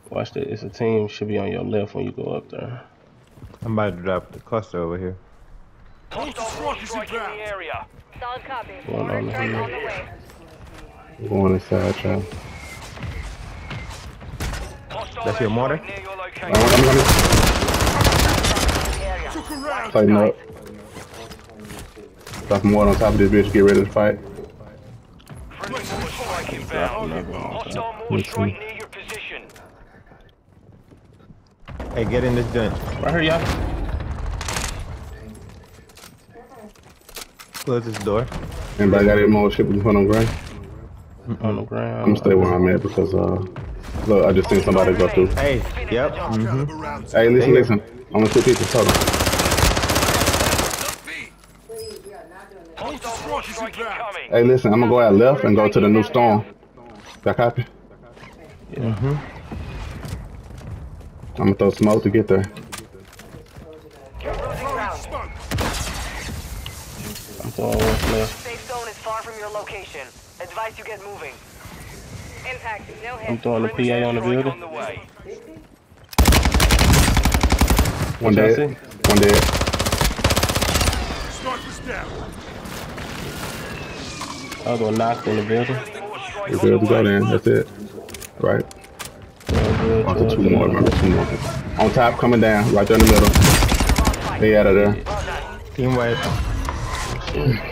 Watch that. It's a team. Should be on your left when you go up there. I'm about to drop the cluster over here. Hostile strike in the area. Solid copy. Going Mortar on strike here. on the way. Going inside, y'all. That's your mortar? Near your I'm location. Tighten up. Drop more on top of this bitch. Get ready to fight. Friendly mortar strike inbound. Hostile mortar strike near your position. Hey, get in this joint. Right here, y'all. Close this door. Anybody got any more shit we can put on ground? On the ground. I'm gonna stay where I'm at because look, I just seen somebody go through. Hey, yep. Hey, listen. I'm gonna put people total. Hostile mortar strike incoming. Hey, listen, I'm gonna go out left and go to the new storm. Got copy? Yeah. I'm gonna throw smoke to get there. You're losing ground. I'm throwing what's left. Safe zone is far from your location. Advise you get moving. Impact. No I'm hit. throwing the PA on the Strike building. on the way. One What y'all dead. see? One dead. Other one knocked in the building. We good to go then. That's it. Right. Good. On to two more. Remember, two more. On top, coming down. Right there in the middle. They out of there. Team white.